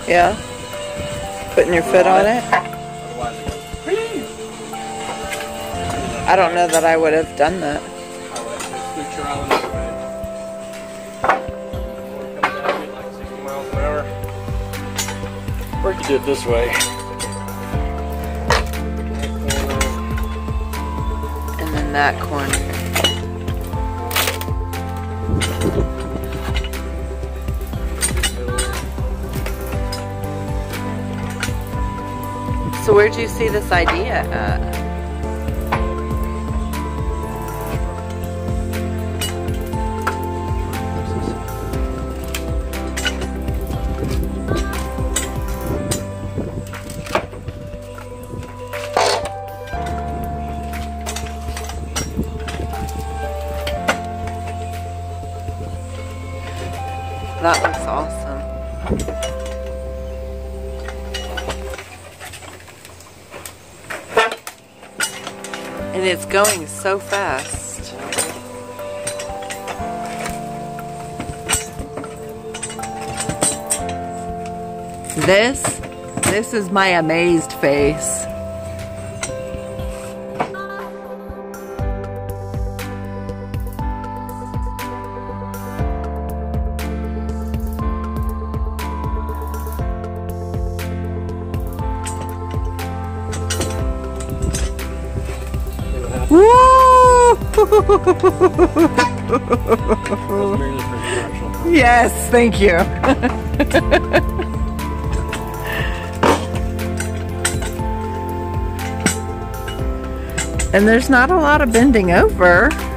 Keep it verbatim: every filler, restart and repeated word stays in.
Yeah? Putting your foot on it? Otherwise it goes. I don't know that I would have done that. I would just scoot your island this way. Or it comes down at like sixty miles an hour. Or you could do it this way. And then that corner. So where'd you see this idea at? That looks awesome. And it's going so fast. This, this is my amazed face. Woo! Yes, thank you. And there's not a lot of bending over.